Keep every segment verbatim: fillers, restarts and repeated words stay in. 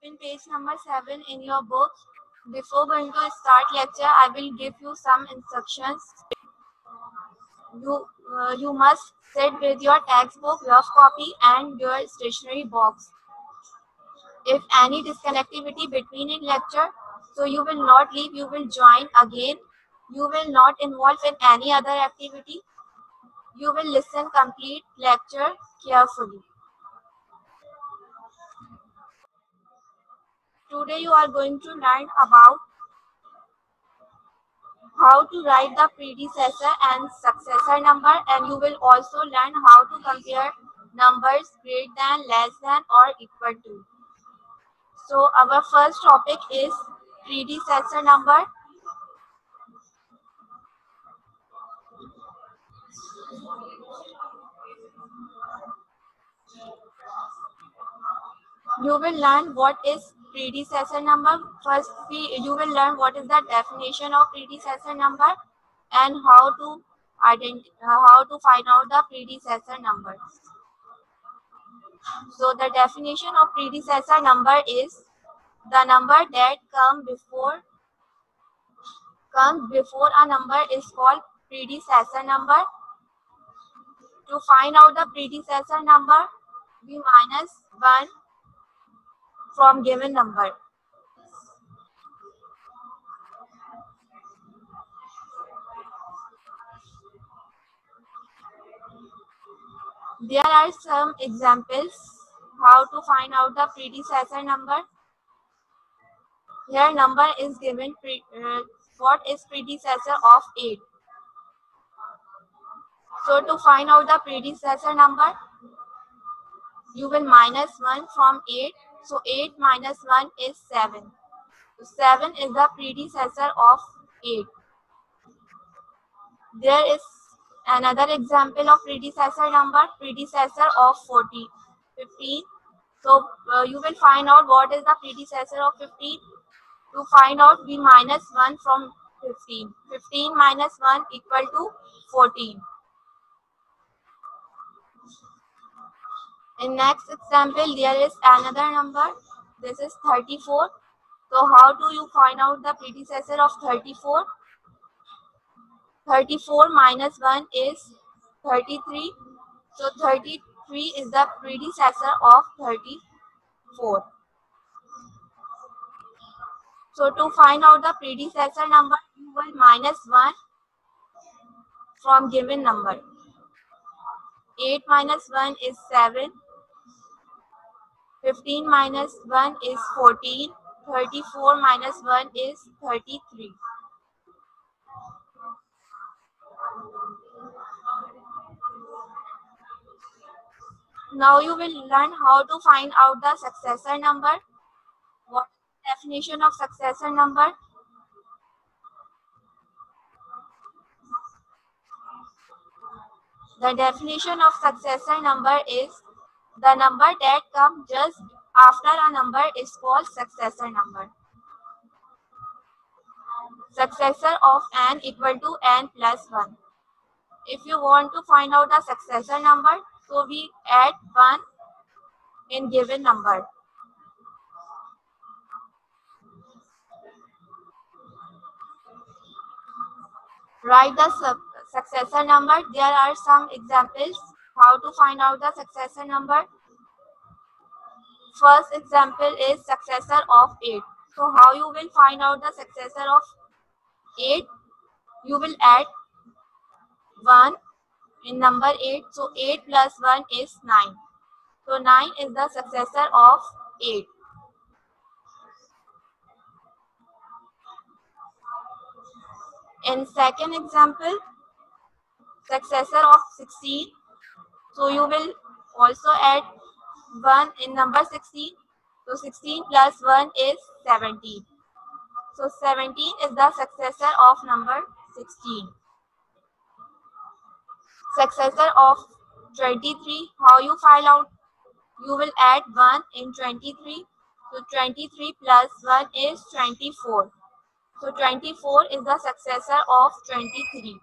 open page number seven in your book. Before going to start lecture, I will give you some instructions. You, uh, you must sit with your textbook, rough copy and your stationery box. If any disconnectivity between in lecture, so you will not leave, you will join again. You will not involve in any other activity. You will listen complete lecture carefully. Today you are going to learn about how to write the predecessor and successor number, and you will also learn how to compare numbers greater than, less than or equal to. So our first topic is predecessor number. You will learn what is predecessor number. First, we, you will learn what is the definition of predecessor number and how to identify, how to find out the predecessor number. So the definition of predecessor number is the number that come before comes before a number is called predecessor number. To find out the predecessor number, we minus one from given number. There are some examples how to find out the predecessor number. Here number is given, pre, uh, what is predecessor of eight. So to find out the predecessor number, you will minus one from eight. So eight minus one is seven. So seven is the predecessor of eight. There is another example of predecessor number, predecessor of forty, fifteen. So uh, you will find out what is the predecessor of fifteen. To find out, we minus one from fifteen. fifteen minus one equal to fourteen. In next example, there is another number. This is thirty-four. So how do you find out the predecessor of thirty-four? thirty-four minus one is thirty-three. So thirty-three is the predecessor of thirty-four. So to find out the predecessor number, you will minus one from given number. eight minus one is seven. fifteen minus one is fourteen. thirty-four minus one is thirty-three. Now you will learn how to find out the successor number. What is the definition of successor number? The definition of successor number is the number that comes just after a number is called successor number. Successor of n equal to n plus one. If you want to find out the successor number, so we add one in given number. Write the successor number. There are some examples how to find out the successor number. First example is successor of eight. So how you will find out the successor of eight? You will add one in number eight. So eight plus one is nine. So nine is the successor of eight. In second example, successor of sixteen. So you will also add one in number sixteen. So sixteen plus one is seventeen. So seventeen is the successor of number sixteen. Successor of twenty-three. How you find out? You will add one in twenty-three. So twenty-three plus one is twenty-four. So twenty-four is the successor of twenty-three.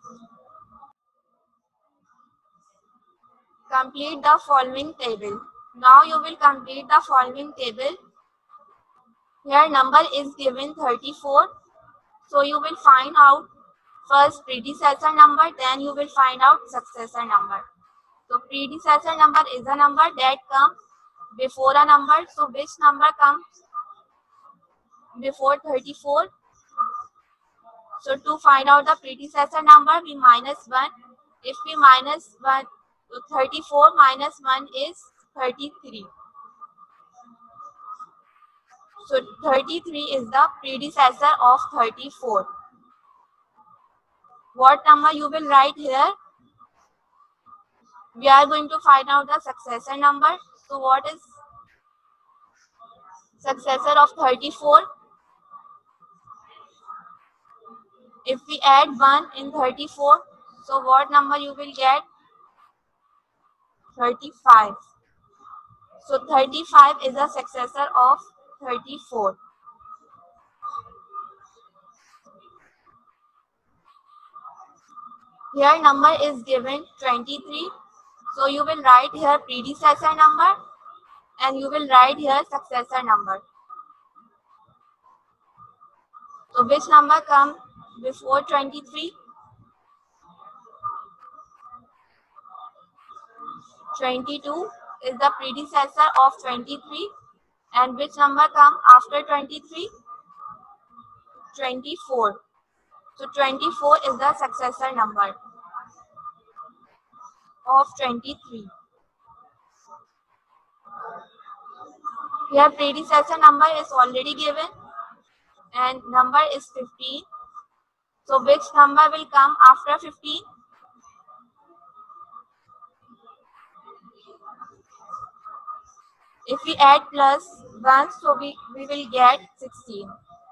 Complete the following table. Now you will complete the following table. Here number is given thirty-four. So you will find out first predecessor number, then you will find out successor number. So predecessor number is a number that comes before a number. So which number comes before thirty-four? So to find out the predecessor number, we minus one. If we minus one, thirty-four minus one is thirty-three. So thirty-three is the predecessor of thirty-four. What number you will write here? We are going to find out the successor number. So what is successor of thirty-four? If we add one in thirty-four, so what number you will get? thirty-five. So thirty-five is a successor of thirty-four. Here number is given twenty-three. So you will write here predecessor number and you will write here successor number. So which number comes before twenty-three? twenty-two is the predecessor of twenty-three. And which number comes after twenty-three? twenty-four. So twenty-four is the successor number of twenty-three. Here predecessor number is already given and number is fifteen. So which number will come after fifteen? If we add plus one, so we, we will get sixteen.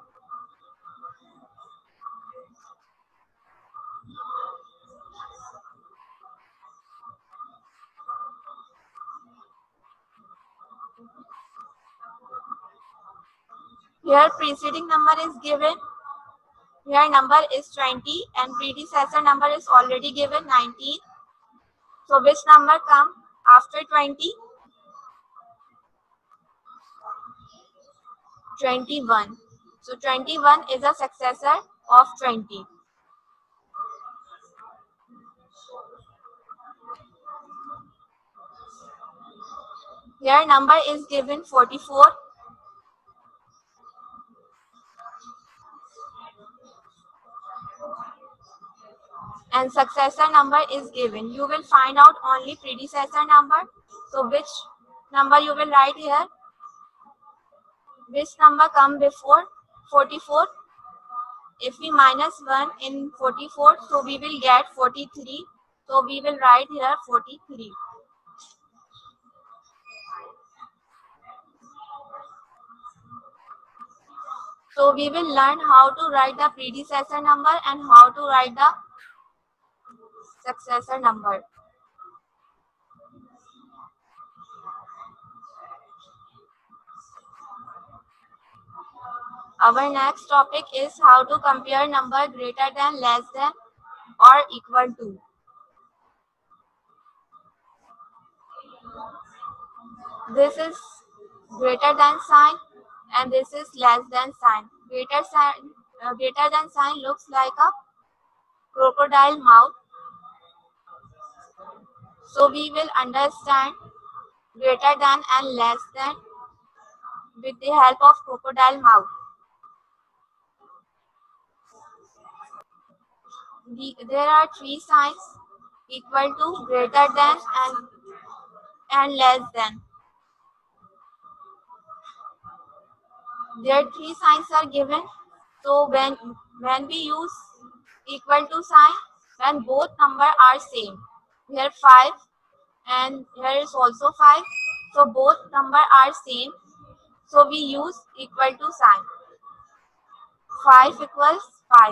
Here preceding number is given. Here number is twenty and predecessor number is already given nineteen. So which number comes after twenty? twenty-one. So twenty-one is a successor of twenty. Here number is given forty-four. And successor number is given. You will find out only predecessor number. So which number you will write here? Which number come before forty-four? If we minus one in forty-four, so we will get forty-three. So we will write here forty-three. So we will learn how to write the predecessor number and how to write the successor number. Our next topic is how to compare number greater than, less than or equal to. This is greater than sign and this is less than sign. Greater sign, uh, greater than sign looks like a crocodile mouth. So we will understand greater than and less than with the help of crocodile mouth. The, there are three signs: equal to, greater than and, and less than. There three signs are given. So when, when we use equal to sign, when both numbers are same. Here five and here is also five. So both numbers are same. So we use equal to sign. five equals five.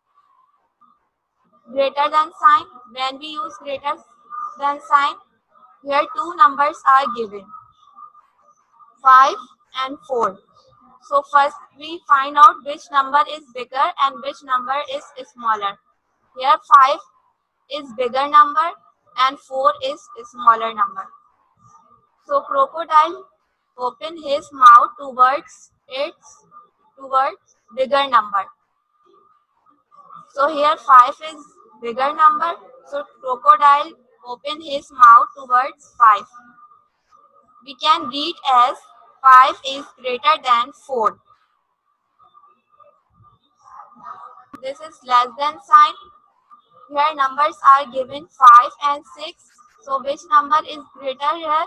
Greater than sign, when we use greater than sign, here two numbers are given, five and four. So first we find out which number is bigger and which number is smaller. Here five is bigger number and four is smaller number. So crocodile open his mouth towards its towards bigger number. So here five is bigger number. So crocodile open his mouth towards five. We can read as five is greater than four. This is less than sign. Here numbers are given five and six. So which number is greater here?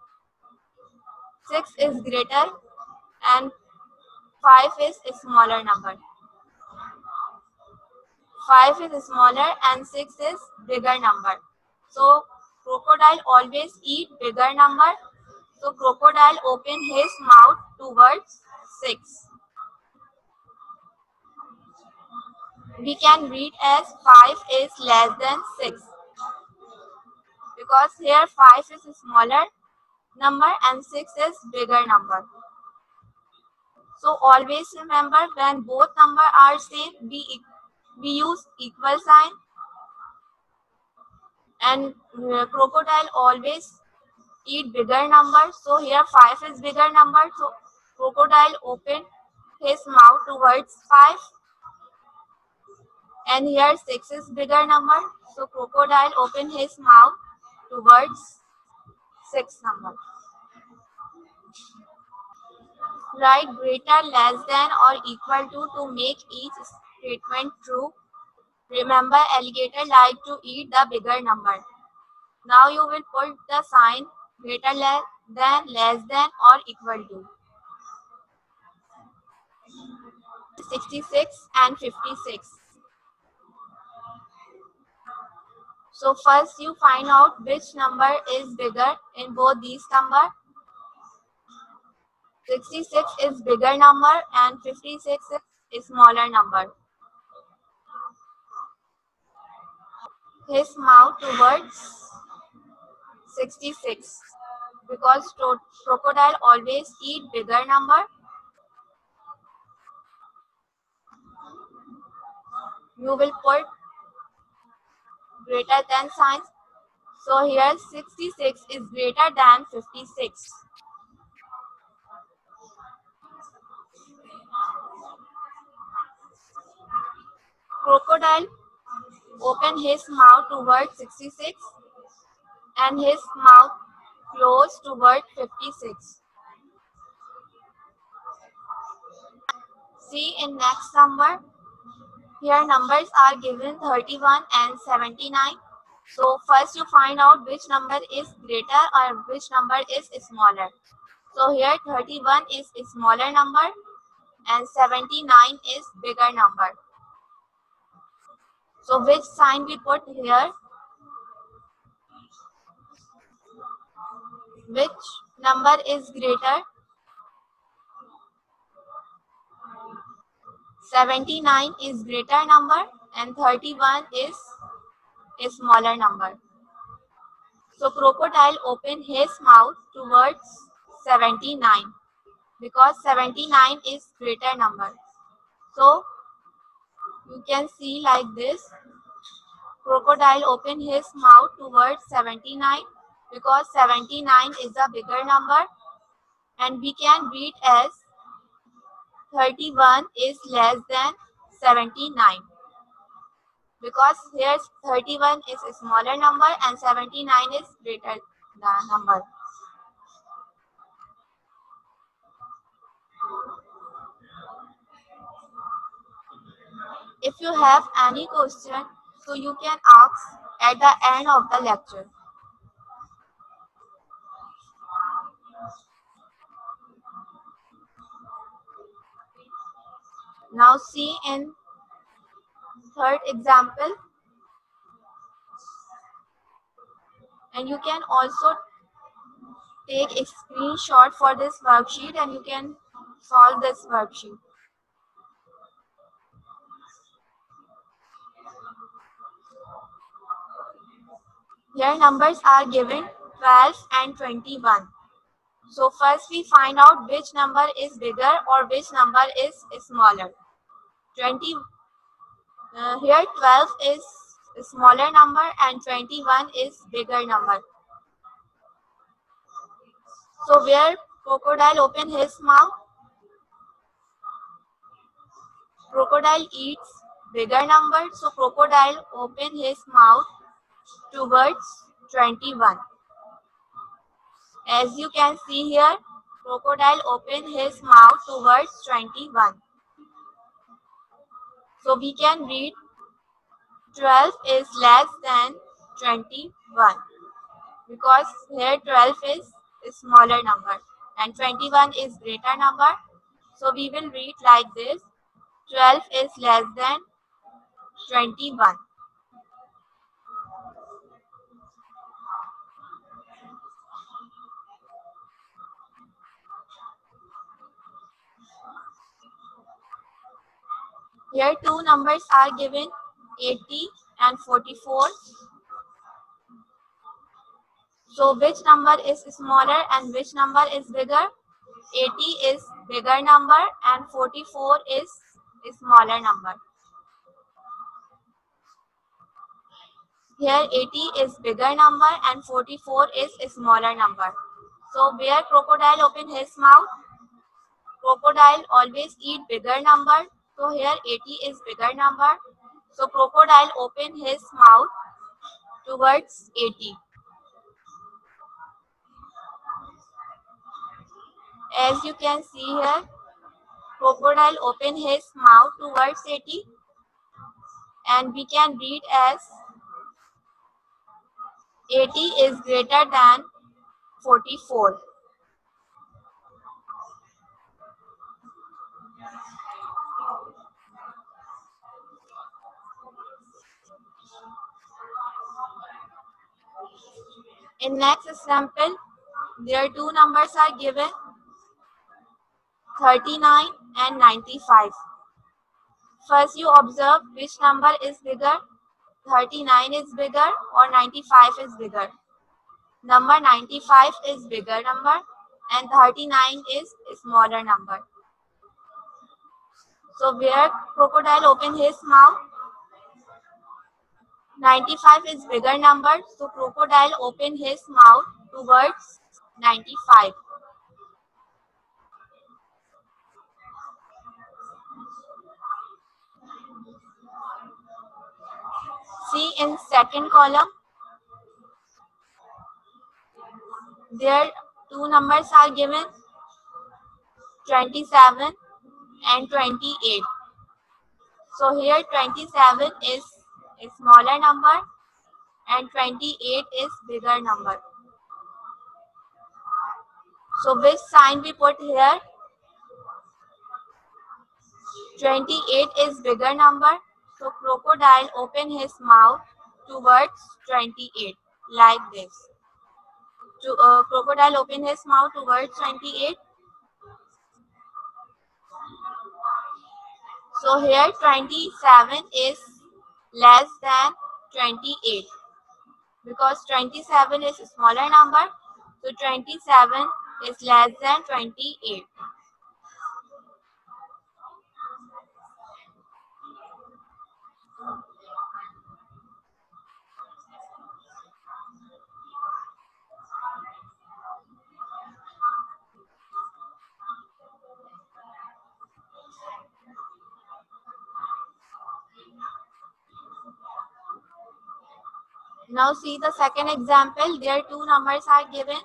six is greater and five is a smaller number. five is smaller and six is bigger number. So crocodile always eat bigger number. So crocodile open his mouth towards six. We can read as five is less than six. Because here five is a smaller number and six is bigger number. So always remember when both numbers are same, we, we use equal sign. And uh, crocodile always eat bigger number. So here five is bigger number. So crocodile open his mouth towards five. And here six is bigger number. So crocodile open his mouth towards six number. Write greater, less than or equal to to make each statement true. Remember, alligator like to eat the bigger number. Now you will put the sign greater than, less than or equal to. sixty-six and fifty-six. So first you find out which number is bigger in both these numbers. sixty-six is bigger number and fifty-six is smaller number. His mouth towards sixty-six because crocodile always eat bigger number. You will put greater than signs. So here sixty-six is greater than fifty-six. Crocodile open his mouth towards sixty-six and his mouth closed toward fifty-six. See in next number. Here numbers are given thirty-one and seventy-nine. So first you find out which number is greater or which number is smaller. So here thirty-one is a smaller number and seventy-nine is bigger number. So which sign we put here? Which number is greater? seventy-nine is greater number and thirty-one is a smaller number. So crocodile open his mouth towards seventy-nine because seventy-nine is greater number. So you can see like this. Crocodile open his mouth towards seventy-nine because seventy-nine is a bigger number and we can read as thirty-one is less than seventy-nine because here thirty-one is a smaller number and seventy-nine is greater than number. If you have any question, so you can ask at the end of the lecture. Now see in third example, and you can also take a screenshot for this worksheet and you can solve this worksheet. Here numbers are given twelve and twenty-one. So first we find out which number is bigger or which number is smaller. twenty uh, here twelve is a smaller number and twenty-one is bigger number. So where crocodile open his mouth? Crocodile eats bigger number, so crocodile open his mouth towards twenty-one. As you can see here, crocodile open his mouth towards twenty-one. So we can read twelve is less than twenty-one because here twelve is a smaller number and twenty-one is greater number. So we will read like this: twelve is less than twenty-one. Here two numbers are given, eighty and forty-four. So which number is smaller and which number is bigger? eighty is bigger number and forty-four is a smaller number. Here eighty is bigger number and forty-four is a smaller number. So where crocodile open his mouth? Crocodile always eat bigger number. So here eighty is bigger number. So crocodile open his mouth towards eighty. As you can see here, crocodile open his mouth towards eighty and we can read as eighty is greater than forty-four. In next example, there two numbers are given, thirty-nine and ninety-five. First you observe which number is bigger, thirty-nine is bigger or ninety-five is bigger. Number ninety-five is bigger number and thirty-nine is a smaller number. So where crocodile open his mouth? ninety-five is bigger number, so crocodile open his mouth towards ninety-five. See in second column, there two numbers are given, twenty-seven and twenty-eight. So here twenty-seven is a smaller number and twenty-eight is bigger number. So which sign we put here? twenty-eight is bigger number, so crocodile open his mouth towards twenty-eight like this. To, uh, crocodile open his mouth towards twenty-eight. So here twenty-seven is less than twenty-eight because twenty-seven is a smaller number, so twenty-seven is less than twenty-eight. Now see the second example, there two numbers are given.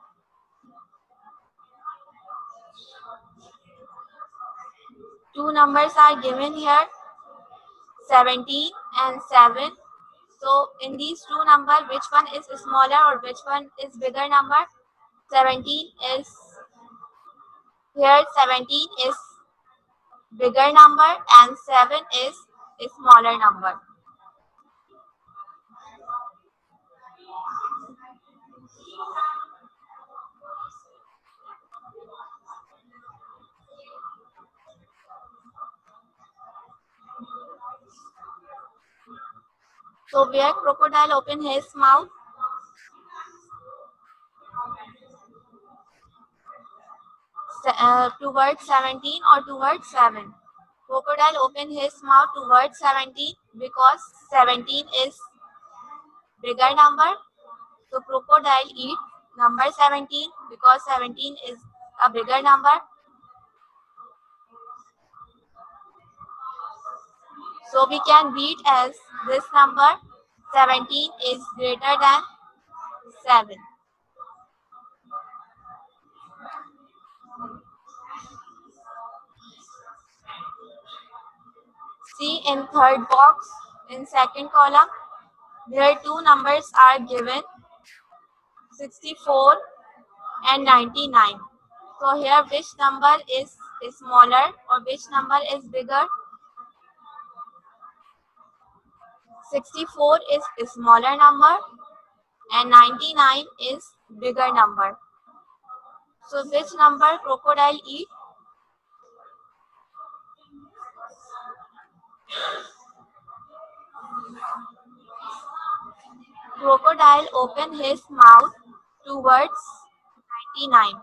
Two numbers are given here, seventeen and seven. So in these two numbers, which one is smaller or which one is bigger number? seventeen is, here seventeen is bigger number and seven is a smaller number. So where crocodile open his mouth? Uh, towards seventeen or towards seven. Crocodile open his mouth towards seventeen because seventeen is bigger number. So crocodile eat number seventeen because seventeen is a bigger number. So we can read as this number seventeen is greater than seven. See in third box in second column, there two numbers are given, sixty-four and ninety-nine. So here which number is smaller or which number is bigger? sixty-four is a smaller number and ninety-nine is bigger number. So which number crocodile eat? Crocodile open his mouth towards ninety-nine.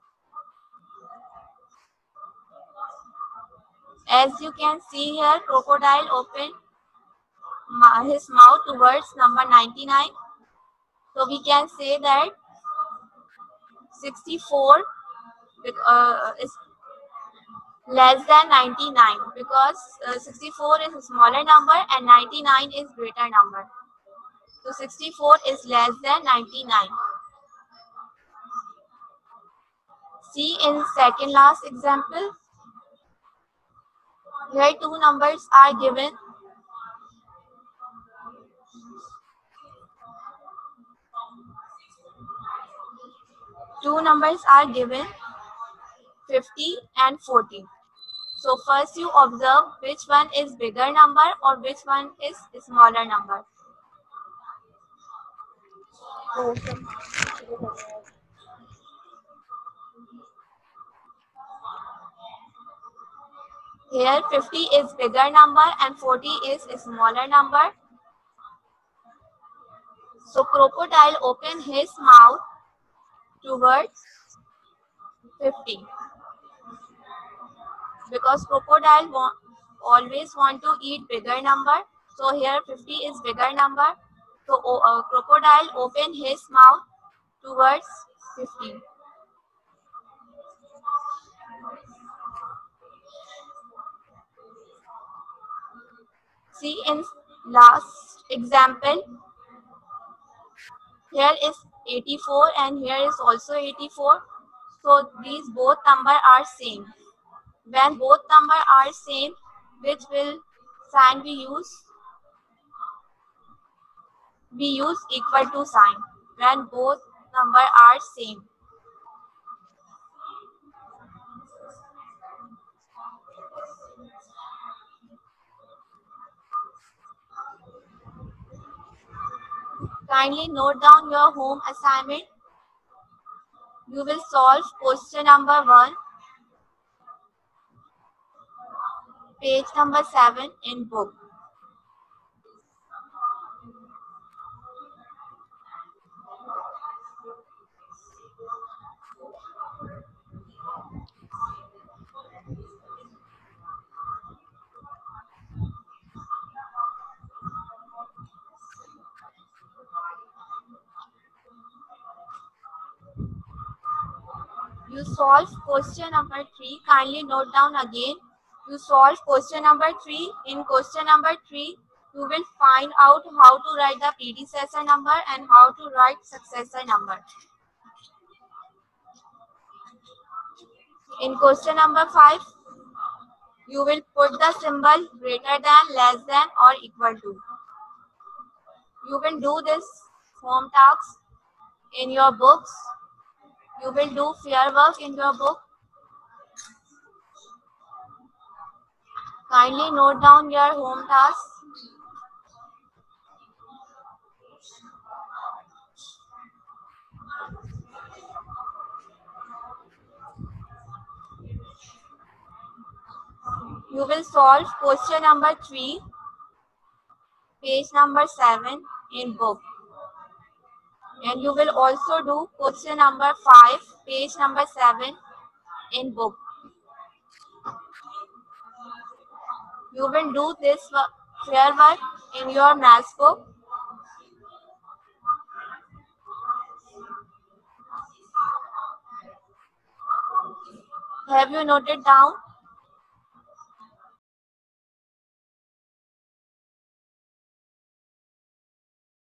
As you can see here, crocodile open his mouth towards number ninety-nine. So we can say that sixty-four uh, is less than ninety-nine because uh, sixty-four is a smaller number and ninety-nine is greater number. So sixty-four is less than ninety-nine. See in second last example, here two numbers are given. Two numbers are given, fifty and forty. So first you observe which one is bigger number or which one is smaller number. Here fifty is bigger number and forty is a smaller number. So crocodile open his mouth towards fifty because crocodile want, always want to eat bigger number. So here fifty is bigger number. So uh, crocodile open his mouth towards fifty. See in last example, here is eighty-four and here is also eighty-four. So these both number are same. When both number are same, which will sign we use? We use equal to sign when both number are same. Kindly note down your home assignment. You will solve question number one, page number seven in book. You solve question number three. Kindly note down again. You solve question number three. In question number three, you will find out how to write the predecessor number and how to write successor number. In question number five, you will put the symbol greater than, less than or equal to. You will do this home task in your books. You will do fair work in your book. Kindly note down your home task. You will solve question number three, page number seven in book. And you will also do question number five, page number seven in book. You will do this fair work in your maths book. Have you noted down?